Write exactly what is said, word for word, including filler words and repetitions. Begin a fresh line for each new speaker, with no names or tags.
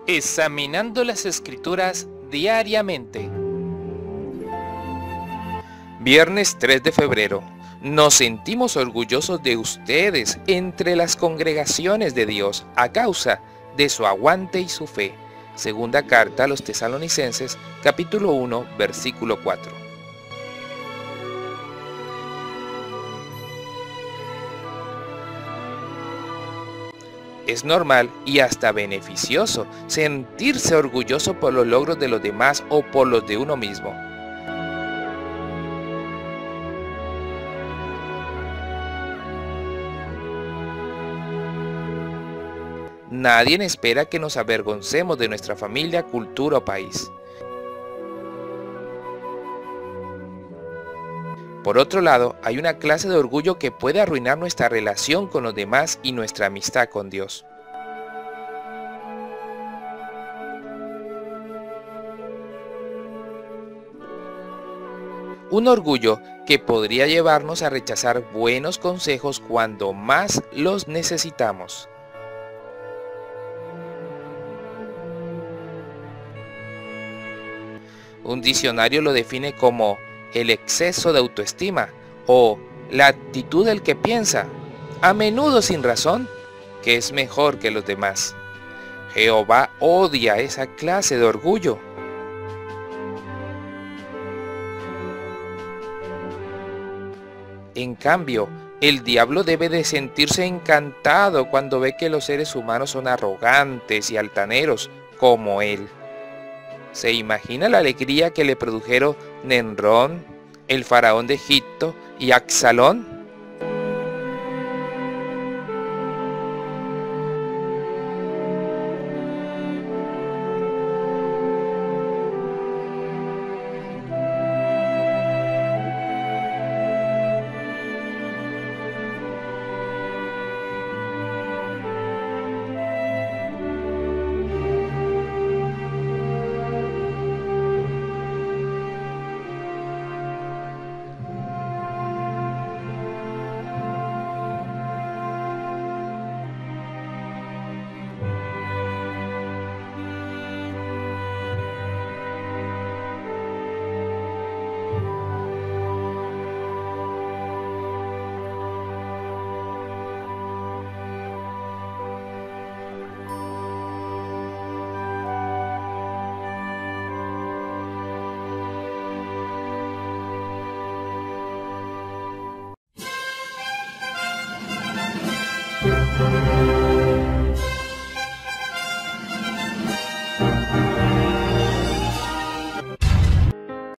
Examinando las Escrituras diariamente. Viernes tres de febrero. Nos sentimos orgullosos de ustedes entre las congregaciones de Dios a causa de su aguante y su fe. Segunda carta a los Tesalonicenses, capítulo uno, versículo cuatro. Es normal y hasta beneficioso sentirse orgulloso por los logros de los demás o por los de uno mismo. Nadie espera que nos avergoncemos de nuestra familia, cultura o país. Por otro lado, hay una clase de orgullo que puede arruinar nuestra relación con los demás y nuestra amistad con Dios. Un orgullo que podría llevarnos a rechazar buenos consejos cuando más los necesitamos. Un diccionario lo define como el exceso de autoestima o la actitud del que piensa, a menudo sin razón, que es mejor que los demás. Jehová odia esa clase de orgullo. En cambio, el diablo debe de sentirse encantado cuando ve que los seres humanos son arrogantes y altaneros como él. ¿Se imagina la alegría que le produjeron Nemrod, el faraón de Egipto y Absalón?
Thank you.